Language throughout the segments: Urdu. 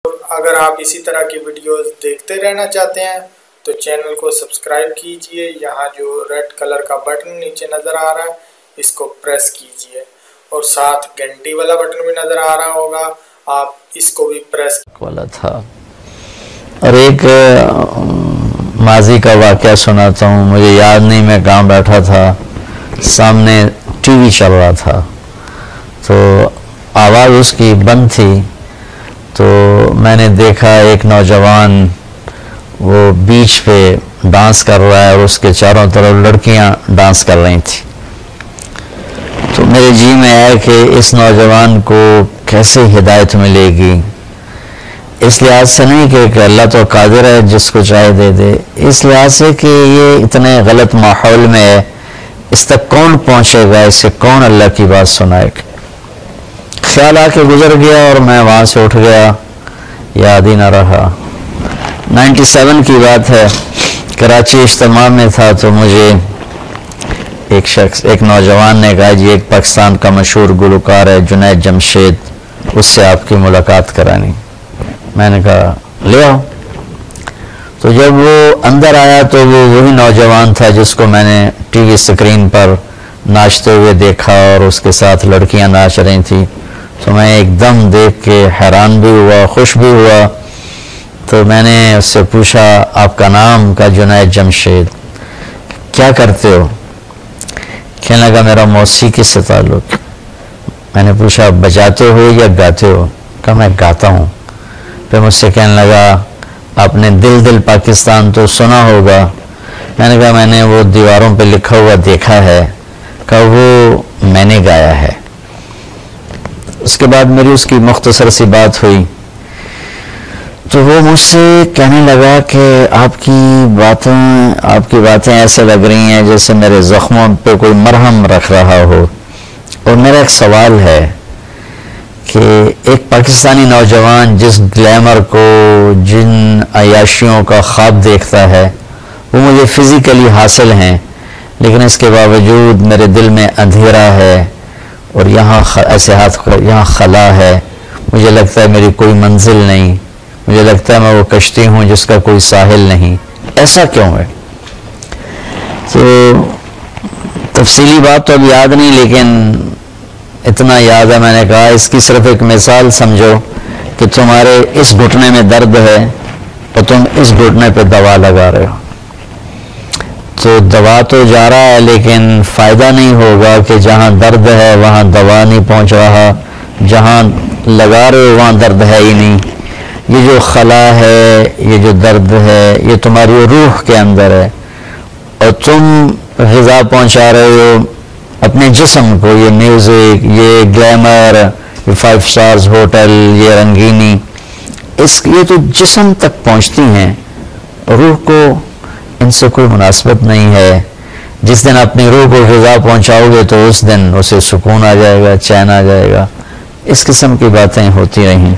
اگر آپ اسی طرح کی ویڈیوز دیکھتے رہنا چاہتے ہیں تو چینل کو سبسکرائب کیجئے۔ یہاں جو ریڈ کلر کا بٹن نیچے نظر آ رہا ہے اس کو پریس کیجئے اور ساتھ گھنٹی والا بٹن بھی نظر آ رہا ہوگا، آپ اس کو بھی پریس والا تھا۔ اور ایک ماضی کا واقعہ سناتا ہوں، مجھے یاد نہیں، میں کہاں بیٹھا تھا، سامنے ٹی وی چل رہا تھا تو آواز اس کی بند تھی، تو میں نے دیکھا ایک نوجوان وہ بیچ پہ ڈانس کر رہا ہے اور اس کے چاروں طرف لڑکیاں ڈانس کر رہی تھیں۔ تو میرے جی میں آیا کہ اس نوجوان کو کیسے ہدایت ملے گی، اس لحاظ سے نہیں کہ اللہ تو قادر ہے جس کو چاہے دے دے، اس لحاظ سے کہ یہ اتنے غلط ماحول میں ہے، اس تک کون پہنچے گا، اسے کون اللہ کی بات سنائے گا۔ خیال آ کے گزر گیا اور میں وہاں سے اٹھ گیا، یاد ہی نہ رہا۔ 97 کی بات ہے، کراچی اجتماع میں تھا تو مجھے ایک نوجوان نے کہا جی ایک پاکستان کا مشہور گلوکار ہے جنید جمشید، اس سے آپ کی ملاقات کرانی۔ میں نے کہا لے آؤ۔ تو جب وہ اندر آیا تو وہ وہی نوجوان تھا جس کو میں نے ٹی وی اسکرین پر ناچتے ہوئے دیکھا اور اس کے ساتھ لڑکیاں ناچ رہی تھیں، تو میں ایک دم دیکھ کے حیران بھی ہوا، خوش بھی ہوا۔ تو میں نے اس سے پوچھا آپ کا نام؟ کا جنید جمشید۔ کیا کرتے ہو؟ کہنے لگا میرا موسیقی سے تعلق۔ میں نے پوچھا بجاتے ہو یا گاتے ہو؟ کہا میں گاتا ہوں۔ پھر مجھ سے کہنے لگا آپ نے دل دل پاکستان تو سنا ہوگا۔ میں نے کہا میں نے وہ دیواروں پہ لکھا ہوا دیکھا ہے۔ کہا وہ میں نے گایا ہے۔ اس کے بعد میری اس کی مختصر سی بات ہوئی تو وہ مجھ سے کہنے لگا کہ آپ کی باتیں ایسے لگ رہی ہیں جیسے میرے زخموں پہ کوئی مرہم رکھ رہا ہو، اور میرا ایک سوال ہے کہ ایک پاکستانی نوجوان جس گلیمر کو، جن عیاشیوں کا خواب دیکھتا ہے وہ مجھے فزیکلی حاصل ہیں، لیکن اس کے باوجود میرے دل میں اندھیرا ہے اور یہاں خلا ہے، مجھے لگتا ہے میری کوئی منزل نہیں، مجھے لگتا ہے میں وہ کشتی ہوں جس کا کوئی ساحل نہیں، ایسا کیوں ہے؟ تو تفصیلی بات تو اب یاد نہیں، لیکن اتنا یاد ہے میں نے کہا اس کی صرف ایک مثال سمجھو کہ تمہارے اس گھٹنے میں درد ہے اور تم اس گھٹنے پہ دوا لگا رہے ہو، تو دوا تو جا رہا ہے لیکن فائدہ نہیں ہوگا کہ جہاں درد ہے وہاں دوا نہیں پہنچ رہا، جہاں لگا رہے ہو وہاں درد ہے ہی نہیں۔ یہ جو خلا ہے، یہ جو درد ہے، یہ تمہاری روح کے اندر ہے، اور تم غذا پہنچا رہے ہو اپنے جسم کو، یہ میوزک، یہ گلیمر، یہ 5 سٹارز ہوٹل، یہ رنگینی، یہ تو جسم تک پہنچتی ہیں، روح کو ان سے کوئی مناسبت نہیں ہے۔ جس دن اپنی روح کو غذا پہنچاؤ گے تو اس دن اسے سکون آ جائے گا، چین آ جائے گا۔ اس قسم کی باتیں ہوتی رہیں۔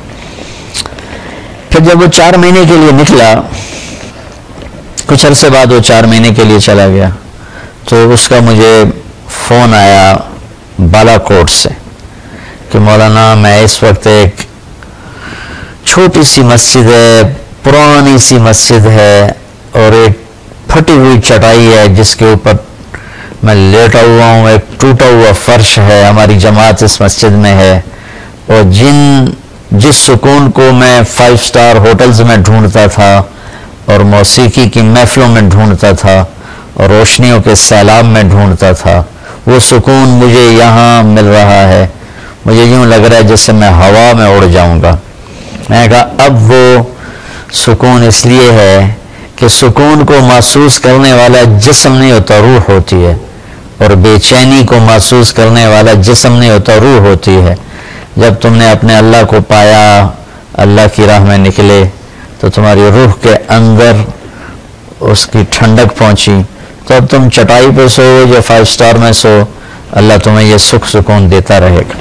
پھر جب وہ 4 مہینے کے لیے نکلا، کچھ عرصے بعد وہ 4 مہینے کے لیے چلا گیا، تو اس کا مجھے فون آیا بالا کوٹ سے کہ مولانا میں اس وقت ایک چھوٹی سی مسجد ہے، پرانی سی مسجد ہے، اور ایک پھٹی ہوئی چٹائی ہے جس کے اوپر میں لیٹا ہوا ہوں، ایک ٹوٹا ہوا فرش ہے، ہماری جماعت اس مسجد میں ہے، اور جس سکون کو میں 5 سٹار ہوٹلز میں ڈھونڈتا تھا اور موسیقی کی محفلوں میں ڈھونڈتا تھا اور روشنیوں کے سیلاب میں ڈھونڈتا تھا، وہ سکون مجھے یہاں مل رہا ہے۔ مجھے یوں لگ رہا ہے جس سے میں ہوا میں اڑ جاؤں گا۔ میں نے کہا اب وہ سکون اس لیے ہے کہ سکون کو محسوس کرنے والا جسم نہیں ہوتا، روح ہوتی ہے، اور بے چینی کو محسوس کرنے والا جسم نہیں ہوتا، روح ہوتی ہے۔ جب تم نے اپنے اللہ کو پایا، اللہ کی راہ میں نکلے، تو تمہاری روح کے اندر اس کی ٹھنڈک پہنچی، تو اب تم چٹائی پہ سو یا 5 سٹار میں سو، اللہ تمہیں یہ سکون دیتا رہے گا۔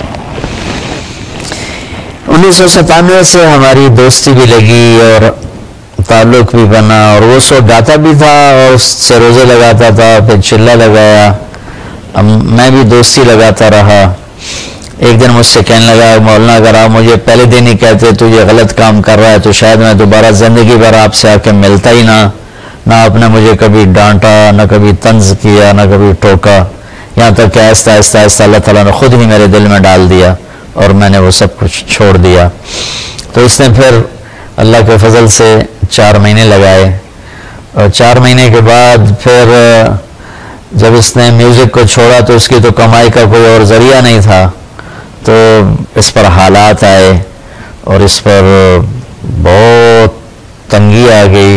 1997 سے ہماری دوستی بھی لگی اور تعلق بھی بنا، اور وہ سو گاتا بھی تھا اور اس سے روزے لگاتا تھا، پھر چلہ لگایا، میں بھی دوستی لگاتا رہا، ایک دن مجھ سے کہنے لگا مولانا اگر آپ مجھے پہلے دن ہی کہتے تو یہ غلط کام کر رہا ہے تو شاید میں دوبارہ زندگی بھر آپ سے آ کے ملتا ہی نہ آپ نے مجھے کبھی ڈانٹا، نہ کبھی طنز کیا، نہ کبھی ٹوکا، یہاں تک کہ آہستہ آہستہ آہستہ اللہ تعالیٰ نے خود ہی میرے دل میں ڈال دیا اور میں نے وہ سب کچھ چھوڑ دیا۔ تو اس نے پھر اللہ کے فضل سے 4 مہینے لگائے، اور 4 مہینے کے بعد پھر جب اس نے میوزک کو چھوڑا تو اس کی تو کمائی کا کوئی اور ذریعہ نہیں تھا، تو اس پر حالات آئے اور اس پر بہت تنگی آ گئی۔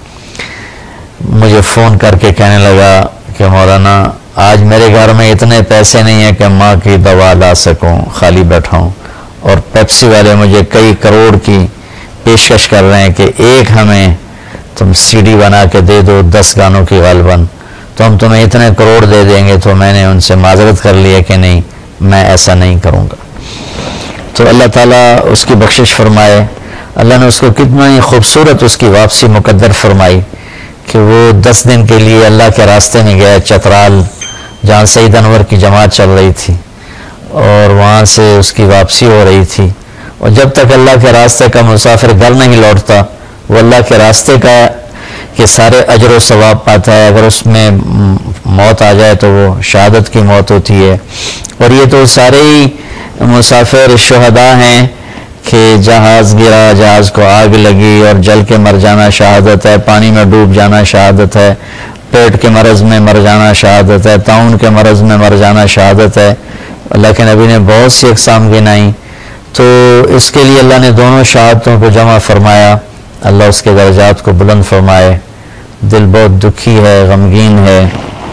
مجھے فون کر کے کہنے لگا کہ مولانا آج میرے گھر میں اتنے پیسے نہیں ہیں کہ ماں کی دوا لا سکوں، خالی بیٹھا ہوں، اور پیپسی والے مجھے کئی کروڑ کی پیشکش کر رہے ہیں کہ ایک ہمیں تم سی ڈی بنا کے دے دو 10 گانوں کی غالباً تو ہم تمہیں اتنے کروڑ دے دیں گے۔ تو میں نے ان سے معذرت کر لی ہے کہ نہیں، میں ایسا نہیں کروں گا۔ تو اللہ تعالیٰ اس کی بخشش فرمائے، اللہ نے اس کو کتنا ہی خوبصورت اس کی واپسی مقدر فرمائی کہ وہ 10 دن کے لیے اللہ کے راستے میں گیا چترال، جہاں سید انور کی جماعت چل رہی تھی، اور وہاں سے اس کی واپسی ہو رہی تھی۔ اور جب تک اللہ کے راستے کا مسافر گھر نہیں لوٹتا وہ اللہ کے راستے کا کہ سارے اجر و ثواب پاتا ہے۔ اگر اس میں موت آ جائے تو وہ شہادت کی موت ہوتی ہے۔ اور یہ تو سارے ہی مسافر شہداء ہیں کہ جہاز گرا، جہاز کو آگ لگی اور جل کے مر جانا شہادت ہے، پانی میں ڈوب جانا شہادت ہے، پیٹ کے مرض میں مر جانا شہادت ہے، طاعون کے مرض میں مر جانا شہادت ہے۔ اللہ کے نبی نے بہت سی اقسام گنائی، تو اس کے لیے اللہ نے دونوں شہادتوں کو جمع فرمایا۔ اللہ اس کے درجات کو بلند فرمائے۔ دل بہت دکھی ہے، غمگین ہے۔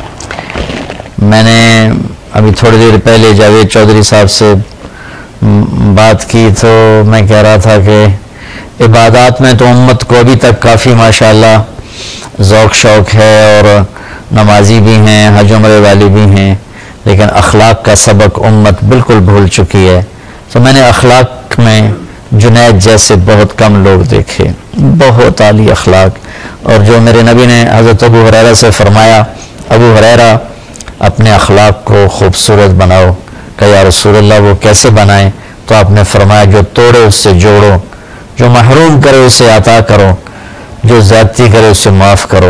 میں نے ابھی تھوڑی دیر پہلے جاوید چودھری صاحب سے بات کی تو میں کہہ رہا تھا کہ عبادات میں تو امت کو ابھی تک کافی ماشاءاللہ ذوق شوق ہے، اور نمازی بھی ہیں، حج عمرے والی بھی ہیں، لیکن اخلاق کا سبق امت بالکل بھول چکی ہے۔ تو میں نے اخلاق میں جنید جیسے بہت کم لوگ دیکھے، بہت عالی اخلاق۔ اور جو میرے نبی نے حضرت ابو ہریرہ سے فرمایا، ابو ہریرہ اپنے اخلاق کو خوبصورت بناؤ، کہ یا رسول اللہ وہ کیسے بنائیں؟ تو آپ نے فرمایا جو توڑے اس سے جوڑو، جو محروم کرے اسے عطا کرو، جو زیادتی کرے اسے معاف کرو۔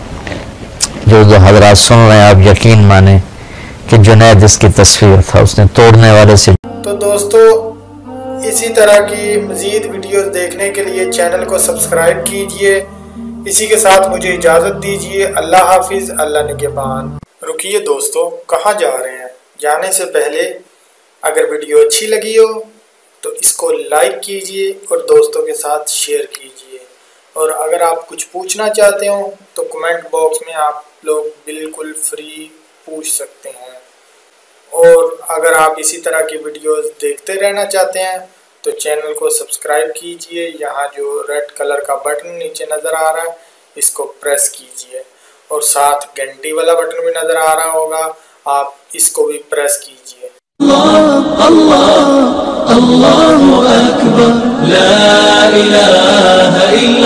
جو حضرات سن رہے ہیں آپ یقین مانیں کہ جنید اس کی تصویر تھا، اس نے توڑنے والے سے۔ تو دوستو اسی طرح کی مزید ویڈیوز دیکھنے کے لیے چینل کو سبسکرائب کیجئے۔ اسی کے ساتھ مجھے اجازت دیجئے۔ اللہ حافظ، اللہ نگہبان۔ رکیے دوستو، کہاں جا رہے ہیں؟ جانے سے پہلے اگر ویڈیو اچھی لگی ہو تو اس کو لائک کیجئے اور دوستوں کے ساتھ شیئر کیجئے، اور اگر آپ کچھ پوچھنا چاہتے ہوں تو کمنٹ باکس میں آپ لوگ بالکل فری پوچھ سکتے ہیں۔ اور اگر آپ اسی طرح کی ویڈیوز دیکھتے رہنا چاہتے ہیں تو چینل کو سبسکرائب کیجئے۔ یہاں جو ریڈ کلر کا بٹن نیچے نظر آ رہا ہے اس کو پریس کیجئے، اور ساتھ گھنٹی والا بٹن بھی نظر آ رہا ہوگا، آپ اس کو بھی پریس کیجئے۔ اللہ اللہ اللہ اکبر، لا الہ الا